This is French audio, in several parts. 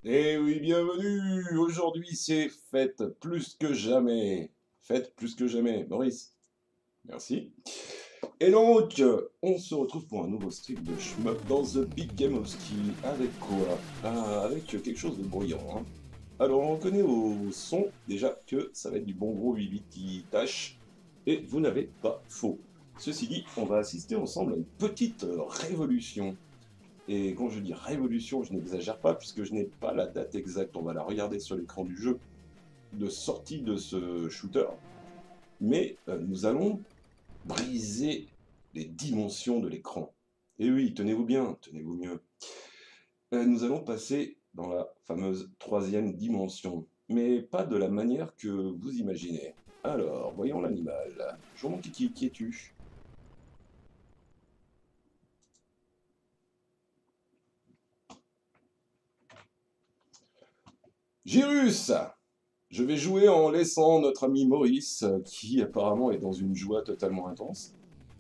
Eh oui, bienvenue! Aujourd'hui, c'est fête plus que jamais. Fête plus que jamais. Maurice, merci. Et donc, on se retrouve pour un nouveau stream de shmup dans The Big Game of Ski. Avec quoi? Avec quelque chose de bruyant, hein. Alors, on reconnaît au son déjà que ça va être du bon gros 8 qui tâche. Et vous n'avez pas faux. Ceci dit, on va assister ensemble à une petite révolution. Et quand je dis révolution, je n'exagère pas, puisque je n'ai pas la date exacte. On va la regarder sur l'écran du jeu de sortie de ce shooter. Mais nous allons briser les dimensions de l'écran. Et oui, tenez-vous bien, tenez-vous mieux. Nous allons passer dans la fameuse troisième dimension. Mais pas de la manière que vous imaginez. Alors, voyons l'animal. Bonjour mon kiki, qui es-tu? Gyrus! Je vais jouer en laissant notre ami Maurice, qui apparemment est dans une joie totalement intense.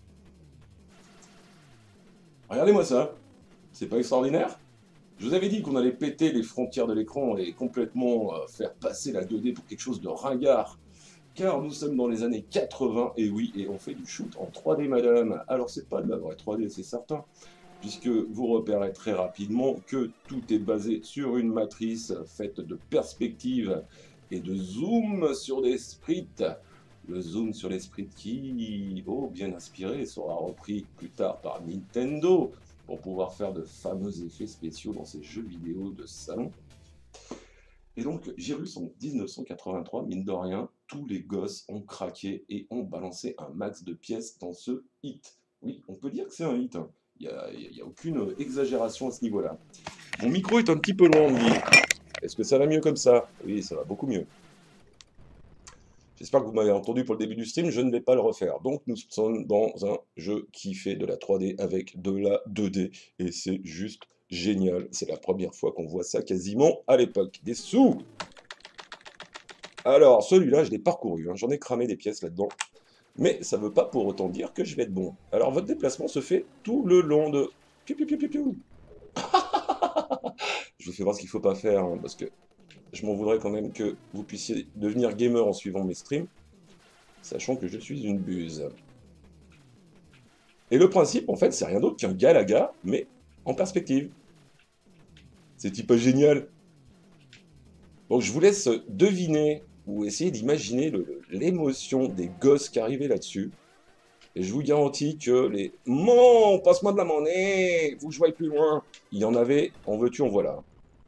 Regardez-moi ça, c'est pas extraordinaire? Je vous avais dit qu'on allait péter les frontières de l'écran et complètement faire passer la 2D pour quelque chose de ringard. Car nous sommes dans les années 80, et oui, et on fait du shoot en 3D, madame. Alors c'est pas de la vraie 3D, c'est certain, puisque vous repérez très rapidement que tout est basé sur une matrice faite de perspectives et de zoom sur des sprites. Le zoom sur les sprites qui, oh, bien inspiré, sera repris plus tard par Nintendo pour pouvoir faire de fameux effets spéciaux dans ses jeux vidéo de salon. Et donc, Gyrus en 1983, mine de rien, tous les gosses ont craqué et ont balancé un max de pièces dans ce hit. Oui, on peut dire que c'est un hit, hein. Il n'y a aucune exagération à ce niveau-là. Mon micro est un petit peu loin, on me dit. Est-ce que ça va mieux comme ça? Oui, ça va beaucoup mieux. J'espère que vous m'avez entendu pour le début du stream, je ne vais pas le refaire. Donc nous sommes dans un jeu qui fait de la 3D avec de la 2D. Et c'est juste génial. C'est la première fois qu'on voit ça quasiment à l'époque. Des sous! Alors, celui-là, je l'ai parcouru, hein. J'en ai cramé des pièces là-dedans. Mais ça ne veut pas pour autant dire que je vais être bon. Alors, votre déplacement se fait tout le long de... Piou, piou, piou, piou, piou. Je vous fais voir ce qu'il ne faut pas faire, hein, parce que je m'en voudrais quand même que vous puissiez devenir gamer en suivant mes streams, sachant que je suis une buse. Et le principe, en fait, c'est rien d'autre qu'un Galaga, mais en perspective. C'est pas génial. Donc, je vous laisse deviner ou essayer d'imaginer l'émotion des gosses qui arrivaient là-dessus. Et je vous garantis que les Mon, passe-moi de la monnaie, faut que je voie plus loin. Il y en avait, en veux-tu, en voilà.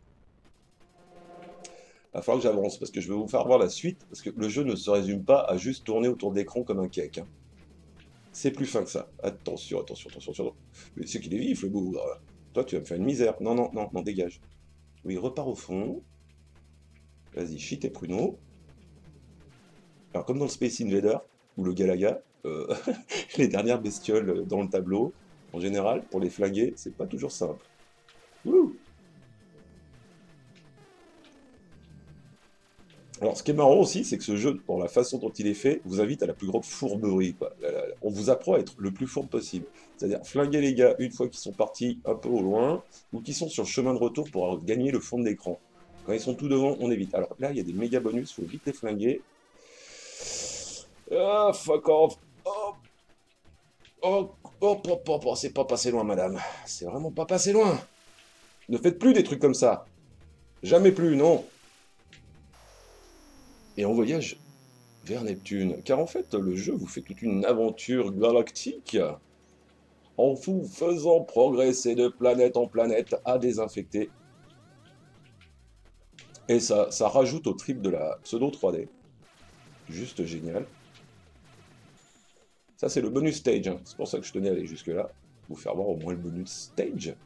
Il va falloir que j'avance parce que je vais vous faire voir la suite. Parce que le jeu ne se résume pas à juste tourner autour de l'écran comme un cake, hein. C'est plus fin que ça. Attention, attention, attention, attention. Mais c'est qu'il est vif, le bougre. Toi, tu vas me faire une misère. Non, non, non, non, dégage. Oui, repars au fond. Vas-y, chie tes pruneaux. Alors, comme dans le Space Invader, ou le Galaga, les dernières bestioles dans le tableau, en général, pour les flinguer, c'est pas toujours simple. Ouh. Alors, ce qui est marrant aussi, c'est que ce jeu, dans la façon dont il est fait, vous invite à la plus grande fourberie, quoi. On vous apprend à être le plus fourbe possible. C'est-à-dire flinguer les gars une fois qu'ils sont partis un peu au loin, ou qu'ils sont sur le chemin de retour pour gagner le fond de l'écran. Quand ils sont tout devant, on évite. Alors là, il y a des méga bonus, faut vite les flinguer. Ah, fuck off. Oh, oh, oh, oh, oh, oh, c'est pas passé loin, madame. C'est vraiment pas passé loin. Ne faites plus des trucs comme ça. Jamais plus, non. Et on voyage vers Neptune. Car en fait, le jeu vous fait toute une aventure galactique en vous faisant progresser de planète en planète à désinfecter. Et ça rajoute au trip de la pseudo 3D. Juste génial. Ça, c'est le bonus stage, hein. C'est pour ça que je tenais à aller jusque-là. Vous faire voir au moins le bonus stage.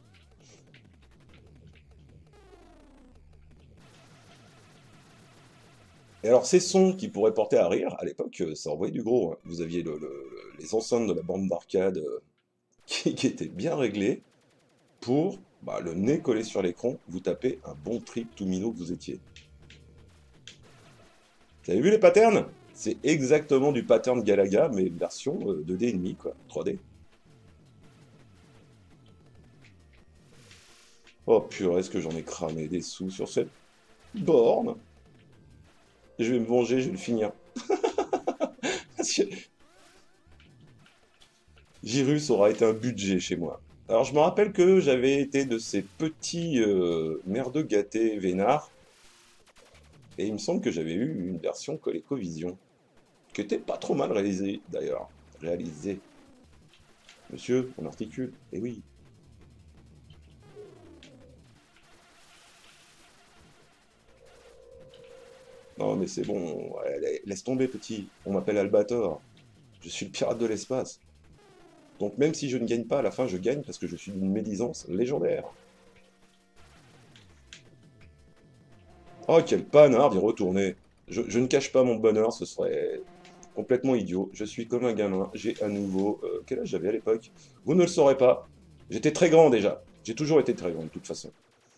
Et alors, ces sons qui pourraient porter à rire, à l'époque, ça envoyait du gros, hein. Vous aviez les enceintes de la bande d'arcade qui étaient bien réglées pour, bah, le nez collé sur l'écran, vous tapez un bon trip tout minot que vous étiez. Vous avez vu les patterns? C'est exactement du pattern Galaga, mais version 2D et demi, quoi, 3D. Oh purée, est-ce que j'en ai cramé des sous sur cette borne? Je vais me venger, je vais le finir. Parce que Girus aura été un budget chez moi. Alors je me rappelle que j'avais été de ces petits merdeux gâtés vénards, et il me semble que j'avais eu une version ColecoVision, qui était pas trop mal réalisée d'ailleurs. Réalisée. Monsieur, on articule. Eh oui. Non mais c'est bon, ouais, laisse tomber petit. On m'appelle Albator. Je suis le pirate de l'espace. Donc même si je ne gagne pas, à la fin je gagne parce que je suis d'une médisance légendaire. Oh, quel panard d'y retourner. Je ne cache pas mon bonheur, ce serait complètement idiot. Je suis comme un gamin. J'ai à nouveau... quel âge j'avais à l'époque? Vous ne le saurez pas. J'étais très grand déjà. J'ai toujours été très grand de toute façon.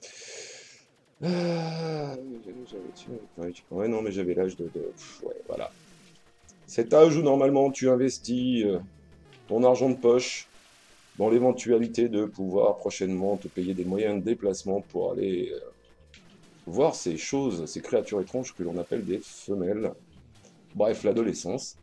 Ah, ouais, non, mais j'avais l'âge ouais, voilà. Cet âge où normalement tu investis ton argent de poche dans l'éventualité de pouvoir prochainement te payer des moyens de déplacement pour aller voir ces choses, ces créatures étranges que l'on appelle des femelles. Bref, l'adolescence.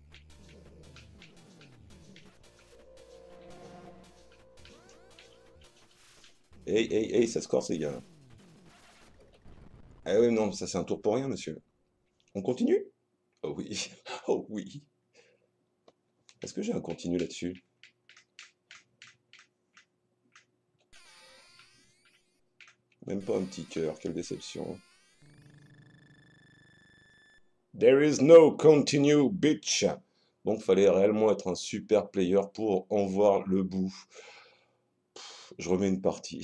Hey, hey, hey, ça se corse, les gars. Ah oui, non, ça c'est un tour pour rien, monsieur. On continue? Oh oui, oh oui. Est-ce que j'ai un continu là-dessus? Même pas un petit cœur, quelle déception. There is no continue, bitch. Donc fallait réellement être un super player pour en voir le bout. Je remets une partie.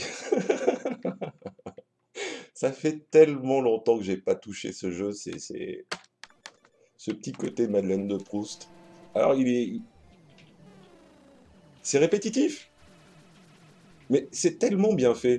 Ça fait tellement longtemps que j'ai pas touché ce jeu, c'est ce petit côté Madeleine de Proust. Alors c'est répétitif, mais c'est tellement bien fait.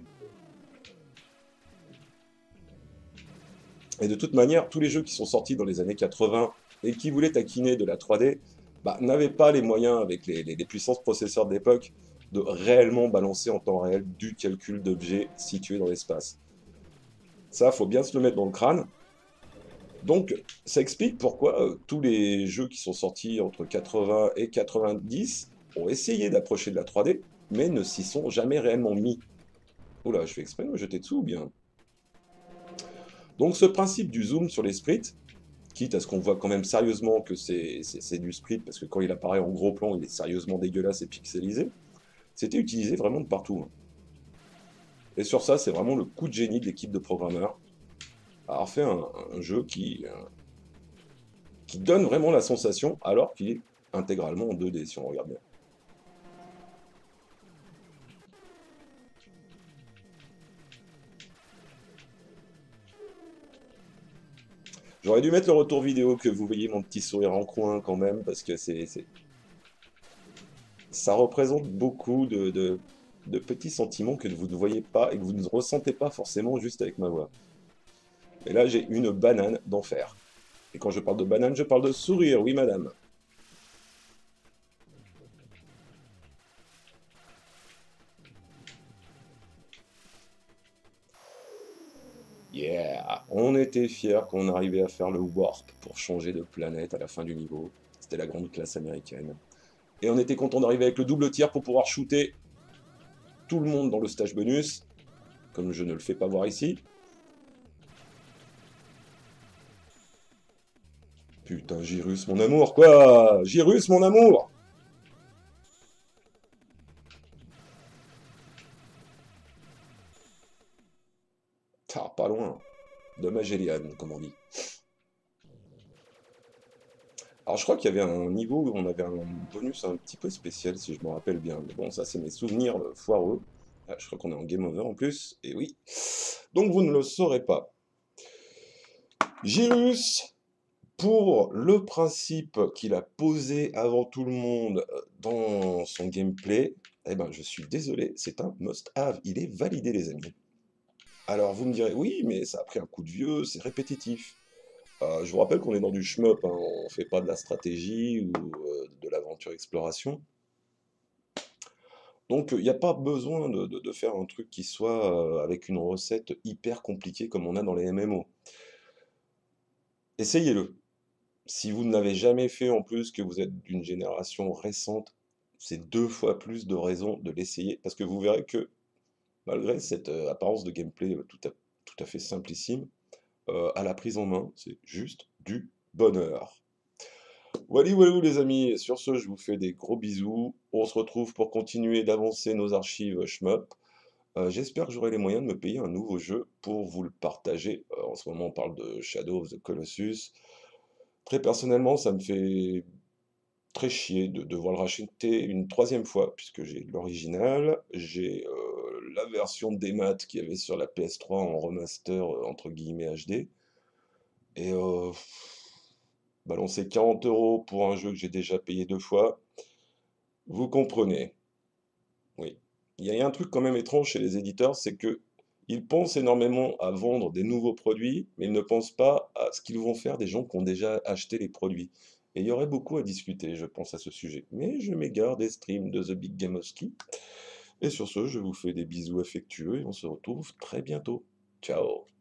Et de toute manière, tous les jeux qui sont sortis dans les années 80 et qui voulaient taquiner de la 3D, bah, n'avaient pas les moyens, avec les puissances processeurs de l'époque, de réellement balancer en temps réel du calcul d'objets situés dans l'espace. Ça, faut bien se le mettre dans le crâne. Donc, ça explique pourquoi tous les jeux qui sont sortis entre 80 et 90 ont essayé d'approcher de la 3D, mais ne s'y sont jamais réellement mis. Oula, je fais exprès de me jeter dessous ou bien? Donc, ce principe du zoom sur les sprites, quitte à ce qu'on voit quand même sérieusement que c'est du sprite, parce que quand il apparaît en gros plan, il est sérieusement dégueulasse et pixelisé, c'était utilisé vraiment de partout, hein. Et sur ça, c'est vraiment le coup de génie de l'équipe de programmeurs, à avoir fait un jeu qui donne vraiment la sensation, alors qu'il est intégralement en 2D, si on regarde bien. J'aurais dû mettre le retour vidéo, que vous voyez mon petit sourire en coin quand même, parce que ça représente beaucoup de petits sentiments que vous ne voyez pas et que vous ne ressentez pas forcément juste avec ma voix. Et là, j'ai une banane d'enfer. Et quand je parle de banane, je parle de sourire, oui madame. Yeah! On était fiers qu'on arrivait à faire le warp pour changer de planète à la fin du niveau. C'était la grande classe américaine. Et on était content d'arriver avec le double tir pour pouvoir shooter tout le monde dans le stage bonus, comme je ne le fais pas voir ici. Putain, Girus, mon amour, quoi! Girus, mon amour! Ah, pas loin. Dommage Eliane, comme on dit. Alors je crois qu'il y avait un niveau où on avait un bonus un petit peu spécial, si je me rappelle bien. Mais bon, ça c'est mes souvenirs foireux. Ah, je crois qu'on est en game over en plus, et oui. Donc vous ne le saurez pas. Girus, pour le principe qu'il a posé avant tout le monde dans son gameplay, eh ben je suis désolé, c'est un must-have. Il est validé, les amis. Alors vous me direz, oui, mais ça a pris un coup de vieux, c'est répétitif. Je vous rappelle qu'on est dans du shmup, hein, on fait pas de la stratégie ou de l'aventure exploration. Donc, il n'y a pas besoin de faire un truc qui soit avec une recette hyper compliquée comme on a dans les MMO. Essayez-le. Si vous ne l'avez jamais fait en plus, que vous êtes d'une génération récente, c'est 2 fois plus de raisons de l'essayer, parce que vous verrez que malgré cette apparence de gameplay tout à fait simplissime, à la prise en main, c'est juste du bonheur. Wally walou les amis, et sur ce, je vous fais des gros bisous. On se retrouve pour continuer d'avancer nos archives shmup. J'espère que j'aurai les moyens de me payer un nouveau jeu pour vous le partager. En ce moment, on parle de Shadow of the Colossus. Très personnellement, ça me fait très chier de devoir le racheter une troisième fois, puisque j'ai l'original, j'ai la version démat qu'il y avait sur la PS3 en remaster entre guillemets HD, et balancer 40 euros pour un jeu que j'ai déjà payé 2 fois, vous comprenez. Oui. Il y a un truc quand même étrange chez les éditeurs, c'est que ils pensent énormément à vendre des nouveaux produits, mais ils ne pensent pas à ce qu'ils vont faire des gens qui ont déjà acheté les produits. Et il y aurait beaucoup à discuter, je pense, à ce sujet. Mais je m'égare des streams de The Big Gameowski. Et sur ce, je vous fais des bisous affectueux et on se retrouve très bientôt. Ciao!